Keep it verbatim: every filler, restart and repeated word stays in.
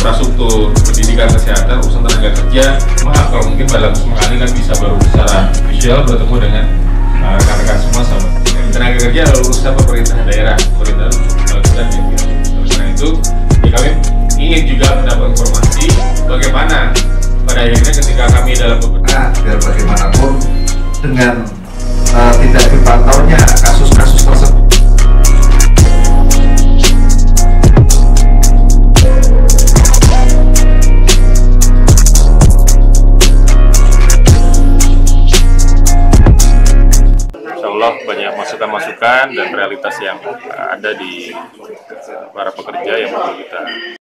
infrastruktur, pendidikan, kesehatan, urusan tenaga kerja. Maaf kalau mungkin dalam seminggu ini kan bisa baru secara visual bertemu dengan uh, rekan-rekan semua sama tenaga kerja lalu urusan pemerintah daerah, pemerintah dan juga. Karena itu, ya kami ingin juga mendapat informasi bagaimana pada akhirnya ketika kami dalam beberapa nah, biar bagaimanapun dengan uh, tidak dipantaunya kasus-kasus tersebut. Banyak masukan-masukan dan realitas yang ada di para pekerja yang perlu kita